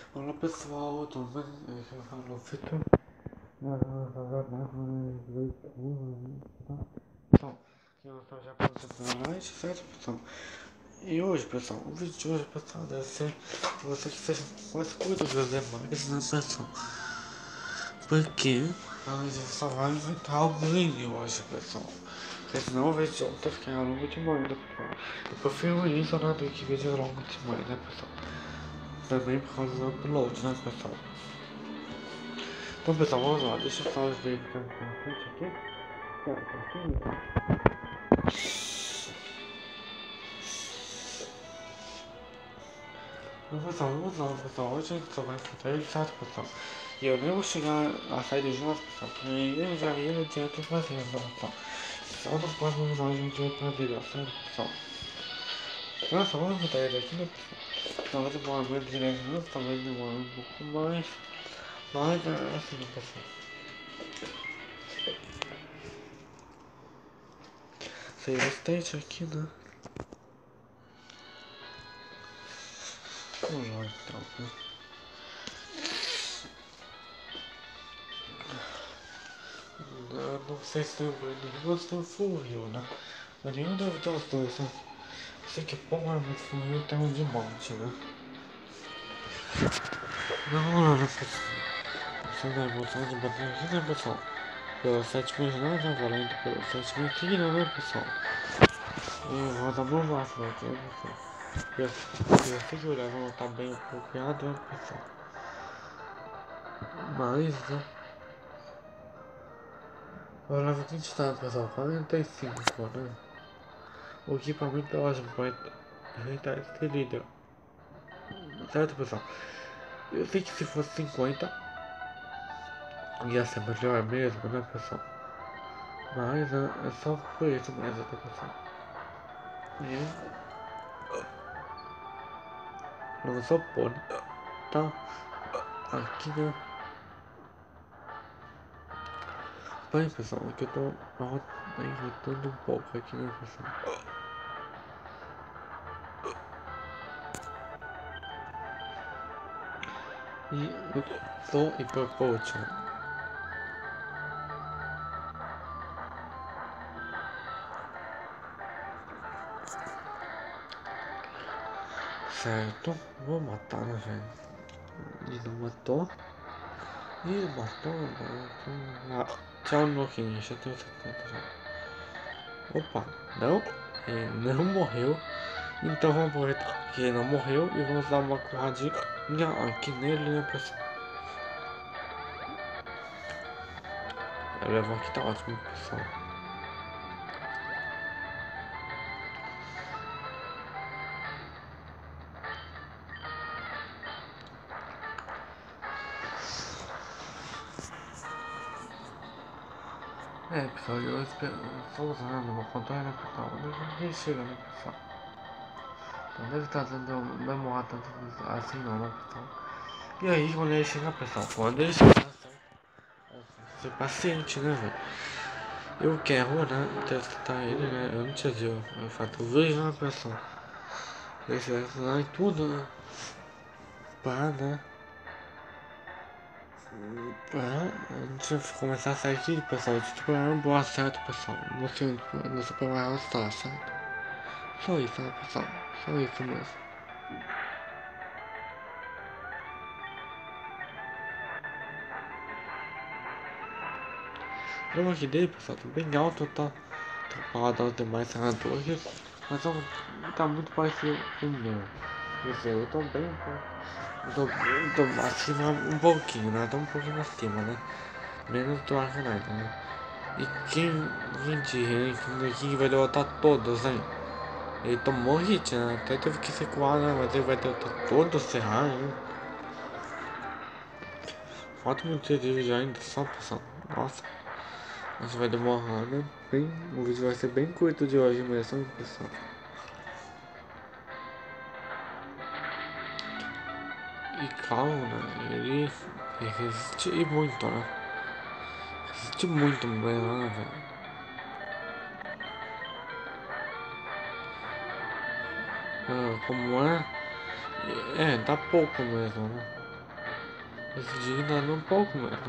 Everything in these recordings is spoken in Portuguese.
Olá pessoal, tudo bem? Aqui eu falo Vitor. Então, aqui nós estamos já começando a live, certo pessoal? E hoje pessoal, o vídeo de hoje pessoal deve ser você que seja mais cuida dos demais, né pessoal? Porque a gente só vai inventar o vídeo hoje pessoal. Porque senão o vídeo vai ficar longo demais, né pessoal? Eu prefiro isso né, do que vídeo longo demais, né pessoal? Também por causa do upload, né pessoal? Então pessoal, vamos lá, deixa eu só ver o que tá na frente aqui. Então pessoal, vamos lá pessoal, hoje a gente só vai fazer ele certo pessoal. E eu nem vou chegar a sair de junto pessoal, porque eu já ia adiante fazendo pessoal. Só nos próximos vídeos a gente vai fazer, certo pessoal? Nossa, vamos botar ele aqui né pessoal. Talvez demore menos de 10 minutos, talvez demore um pouco mais. Mas é assim né pessoal. Save state aqui né. Vamos lá então né. Eu não sei se tem nenhum tem full view, né? Mas nenhum deve ter os dois, né? Sei que bom é muito full view tem um de monte, né? Não, pessoal. Você não é emoção de bater aqui, né, pessoal? Pelo 7 meses não, tá valendo pelo 7 meses aqui, né, pessoal? E eu vou dar meu máximo aqui, né, pessoal? Eu sei que o level não tá bem apropriado, né, pessoal? Mas, né? O level que a gente tá, pessoal? 45, né? O equipamento é ótimo pra reitar esse líder. Certo, pessoal? Eu sei que se fosse 50 ia ser melhor mesmo, né, pessoal? Mas é só por isso mesmo, tá, pessoal? E não só pode tá aqui, né? Bem, pessoal, aqui eu tô enrotando um pouco aqui, né, pessoal? E eu tô em Purple, certo? Vou matar, né, velho? E não matou. E matou, né? Tchau, Nokia, já tenho 70 já. Opa, não, não morreu. Então vamos aproveitar que ele não morreu e vamos dar uma curradinha aqui nele, né, pessoal? A level aqui tá ótimo, pessoal. Pessoal, eu estou usando uma controle, né, pessoal? Ninguém chega, né, pessoal? Não deve estar dando demorar tanto assim, não, né, pessoal? E aí, quando ele chega, pessoal, quando ele chegar, ser paciente, né, velho? Eu quero, né, testar ele, né, antes de eu fazer o vídeo, né, pessoal? Ele selecionar e tudo, né? Pra, né? Antes de começar a sair aqui, pessoal, de Super Mario Bros, certo, pessoal? No Super Mario Star, certo? Só isso, né, pessoal? Só isso mesmo. O problema aqui dele, pessoal, tá bem alto, tá? Comparado aos demais senadores, mas tá muito parecido com o meu. Quer dizer, eu tô bem, tô acima um pouquinho, né? Tô um pouquinho acima, né? Menos do Arcanite, né? E quem diria que vai derrotar todos, hein? Ele tomou hit, né? Até teve que recuar, né? Mas ele vai derrotar todos, será, hein? Falta muito vídeo já ainda, só pessoal. Nossa, mas vai demorar, né? O vídeo vai ser bem curto de hoje mesmo, pessoal. E calma, né? Ele resiste muito, né? Resiste muito mesmo, né, velho? Como é? Dá pouco mesmo, né? Esse digna um pouco, mano.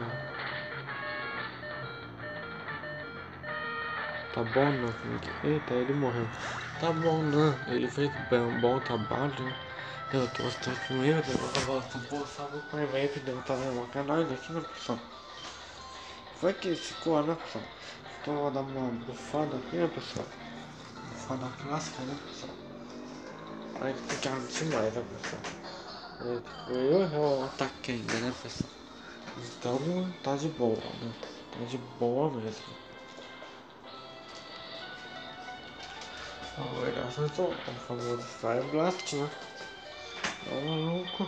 Tá bom, né? Eita, ele morreu. Tá bom, né? Ele fez um bom trabalho, né? Eu tô bastante com ele, eu vou postar no primeiro que deve estar no canal aqui, né, pessoal? Foi que esse cor, né, pessoal? Então eu vou dar uma bufada aqui, né, pessoal? Bufada clássica, né, pessoal? Aí ficar demais, né, pessoal? Eu ataquei ainda, né, pessoal? Então tá de boa, né? Tá de boa mesmo. Agora acertou o famoso Fire Blast, né? Tá maluco?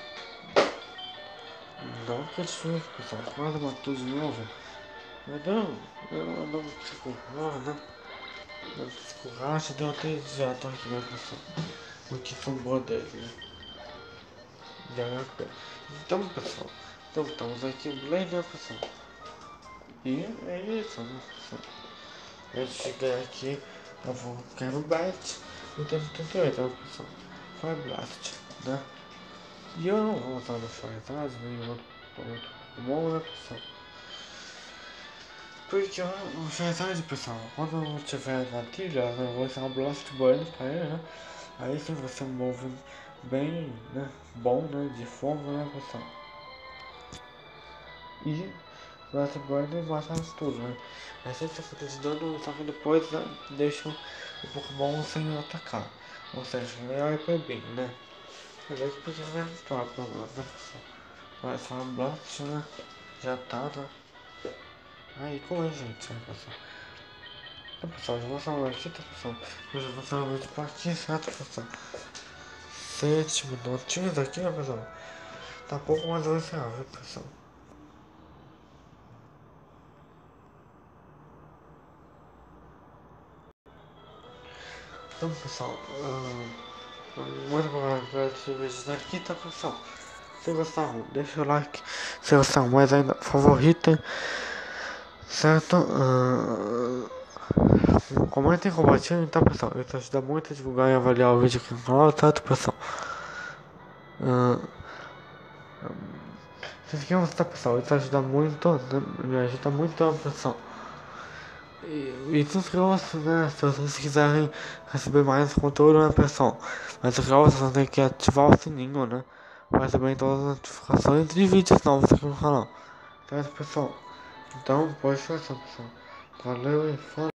Não que susto, pessoal. Quase matou de novo. Mas não psicorra, né? Não psicorra, se deu até desviado aqui, né, pessoal? O que são boa dele, né? Já é pé. Então, pessoal. Então, estamos aqui em Blade, né, pessoal? E é isso, né, pessoal? Eu cheguei aqui, eu vou ficar no Byte. E temos 38, né, pessoal? Fire Blast, né? E eu não vou usar no Charizard, nem outro Pokémon, né, pessoal? Porque o Charizard, pessoal, quando eu tiver na trilha, eu vou usar o Blast Burn pra ele, né? Aí sim você move bem, né? Bom, né? De fogo, né, pessoal? E Blast Burn mata tudo, né? É sempre fica de dano, só que depois, né, deixa o Pokémon sem atacar. Ou seja, é bem, né? Mas aí podia ver a problema, né, pessoal? Mas só Blast, né? Já tá, né? Aí, como é, gente, né, pessoal? Então, pessoal, já vou salvar aqui, tá, pessoal? Eu já vou salvar aqui pra aqui, certo, pessoal? 7 minutinhos aqui, né, pessoal? Tá pouco, mas eu vou encerrar, viu, pessoal? Então, pessoal, muito obrigado por esse vídeo daqui, tá, pessoal? Se gostaram, deixa o like. Se gostaram mais ainda, favoritem, certo? Comentem e compartilhem, tá, pessoal? Isso ajuda muito a divulgar e avaliar o vídeo aqui no canal, certo, pessoal? Se inscrevam, tá, pessoal? Isso ajuda muito, né? Me ajuda muito, pessoal. E se inscrevam-se, né? Se vocês quiserem receber mais conteúdo, né, pessoal? Mas inscrevam-se, vocês têm que ativar o sininho, né? Para receber todas as notificações de vídeos novos aqui no canal. Certo, pessoal? Então, pode ser, pessoal. Valeu e falou.